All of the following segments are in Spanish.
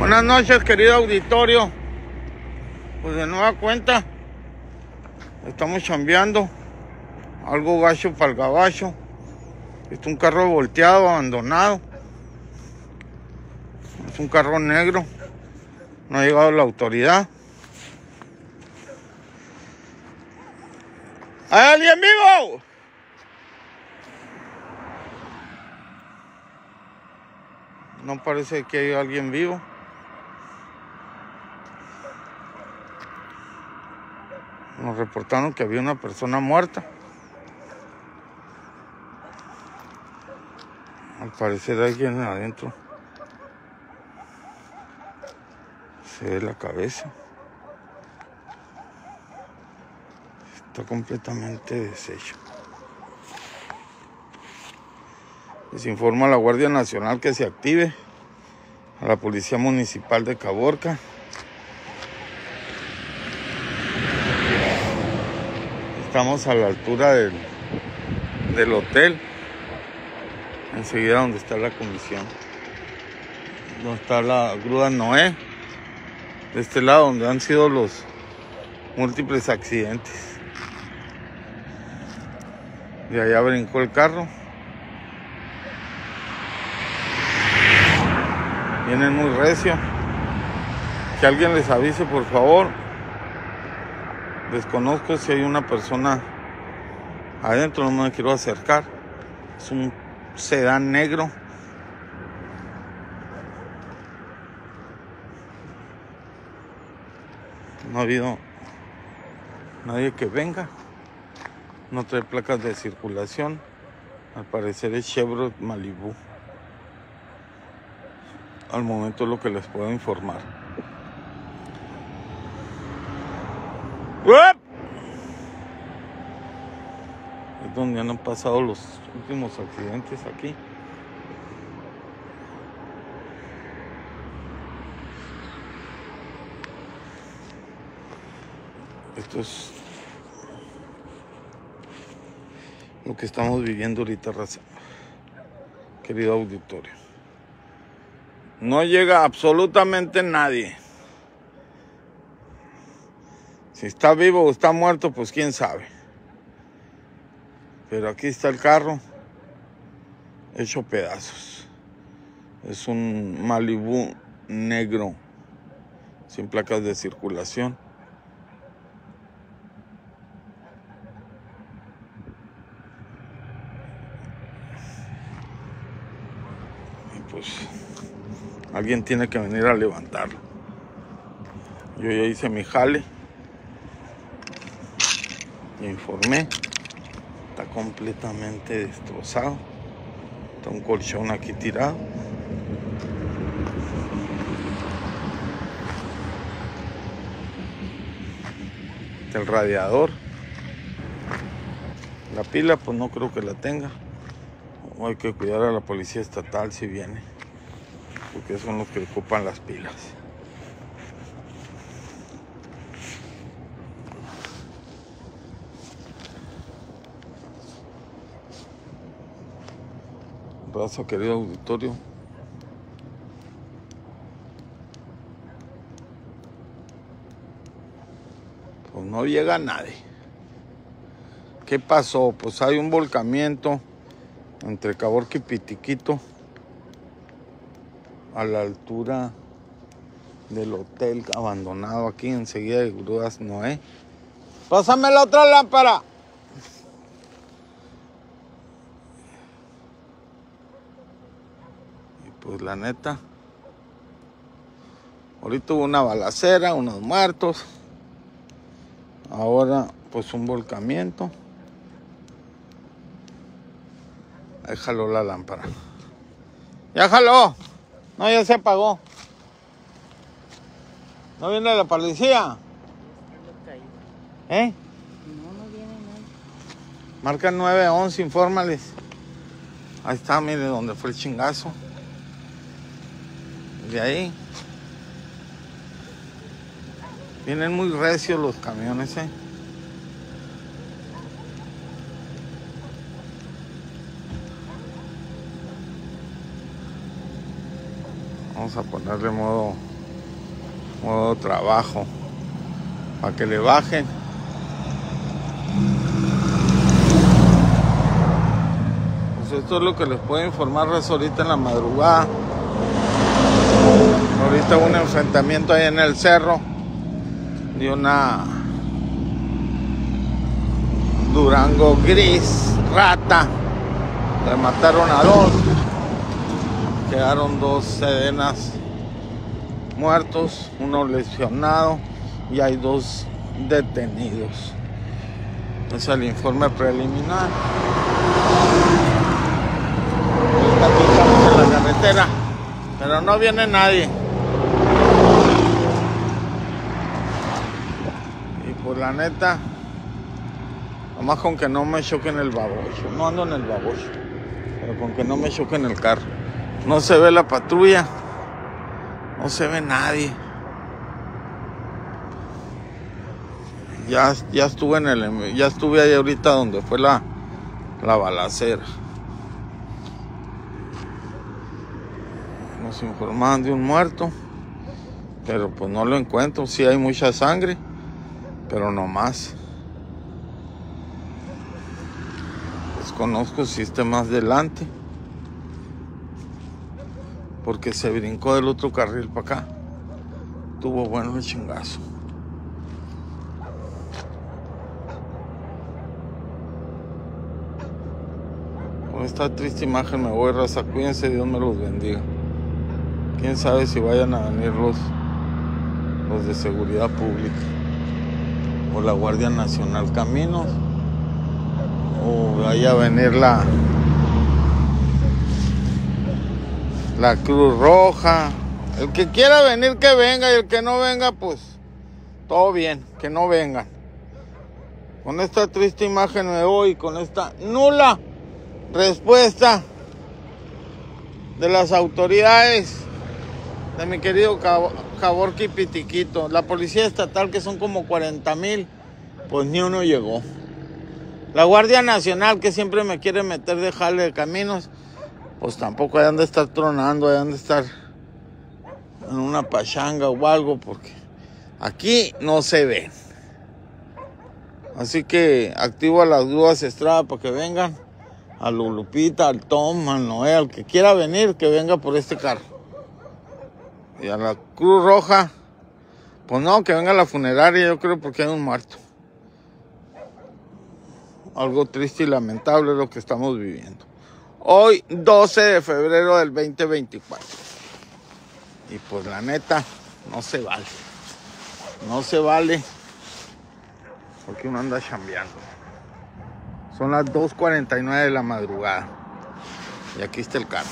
Buenas noches, querido auditorio. Pues de nueva cuenta estamos chambeando. Algo gacho para el gabacho. Es un carro volteado, abandonado. Es un carro negro. No ha llegado la autoridad. ¿Hay alguien vivo? No parece que haya alguien vivo. Nos reportaron que había una persona muerta. Al parecer hay alguien adentro. Se ve la cabeza. Está completamente deshecho. Les informa a la Guardia Nacional que se active, a la Policía Municipal de Caborca. Estamos a la altura del hotel, enseguida donde está la comisión, donde está la grúa Noé, de este lado donde han sido los múltiples accidentes. De allá brincó el carro. Vienen muy recio. Que alguien les avise, por favor. Desconozco si hay una persona adentro, no me quiero acercar. Es un sedán negro. No ha habido nadie que venga. No trae placas de circulación. Al parecer es Chevrolet Malibu. Al momento es lo que les puedo informar. ¡Uep! Es donde han pasado los últimos accidentes aquí. Esto es lo que estamos viviendo ahorita, raza. Querido auditorio. No llega absolutamente nadie. Si está vivo o está muerto, pues quién sabe. Pero aquí está el carro hecho pedazos. Es un Malibu negro sin placas de circulación. Y pues alguien tiene que venir a levantarlo. Yo ya hice mi jale. Informé. Está completamente destrozado. Está un colchón aquí tirado. Está el radiador. La pila pues no creo que la tenga. Hay que cuidar a la policía estatal si viene, porque son los que ocupan las pilas. Raza, querido auditorio. Pues no llega nadie. ¿Qué pasó? Pues hay un volcamiento entre Caborca y Pitiquito, a la altura del hotel abandonado aquí, enseguida de grúas Noé. ¡Pásame la otra lámpara! Y pues la neta, ahorita hubo una balacera, unos muertos. Ahora pues un volcamiento. Ahí jaló la lámpara. ¡Ya jaló! No, ya se apagó. ¿No viene la policía? ¿Eh? No viene nadie. Marca 911, infórmales. Ahí está, mire donde fue el chingazo. De ahí. Vienen muy recios los camiones, Vamos a ponerle modo modo trabajo, para que le bajen. Pues esto es lo que les puedo informar ahorita en la madrugada. Ahorita hubo un enfrentamiento ahí en el cerro de una Durango gris, rata. Le mataron a 2. Quedaron 2 sedenas muertos, 1 lesionado y hay 2 detenidos. Es el informe preliminar. Aquí estamos en la carretera, pero no viene nadie. Y pues la neta, nomás con que no me choquen el babocho. No ando en el babocho, pero con que no me choquen el carro. No se ve la patrulla, no se ve nadie. Ya estuve ahí ahorita donde fue la balacera. Nos informaban de un muerto, pero pues no lo encuentro. Sí hay mucha sangre, pero no más. Desconozco si esté más delante, porque se brincó del otro carril para acá. Tuvo bueno el chingazo. Con esta triste imagen me voy, raza. Cuídense, Dios me los bendiga. Quién sabe si vayan a venir los de seguridad pública o la Guardia Nacional Caminos, o vaya a venir la Cruz Roja. El que quiera venir que venga, y el que no venga pues todo bien, que no vengan. Con esta triste imagen me voy, con esta nula respuesta de las autoridades de mi querido Caborca y Pitiquito. La policía estatal, que son como 40,000, pues ni uno llegó. La Guardia Nacional, que siempre me quiere meter de jale de caminos, pues tampoco hayan de estar tronando, hayan de estar en una pachanga o algo, porque aquí no se ven. Así que activo a las grúas Estrada para que vengan, a Lulupita, al Tom, al Noé, al que quiera venir, que venga por este carro. Y a la Cruz Roja, pues no, que venga a la funeraria, yo creo, porque hay un muerto. Algo triste y lamentable lo que estamos viviendo. Hoy, 12 de febrero del 2024. Y pues la neta, no se vale. No se vale, porque uno anda chambeando. Son las 2:49 de la madrugada. Y aquí está el carro.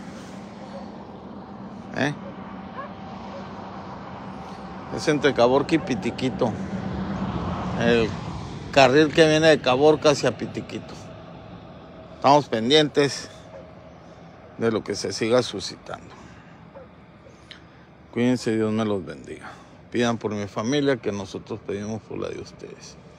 Es entre Caborca y Pitiquito. El carril que viene de Caborca hacia Pitiquito. Estamos pendientes de lo que se siga suscitando. Cuídense, Dios me los bendiga. Pidan por mi familia, que nosotros pedimos por la de ustedes.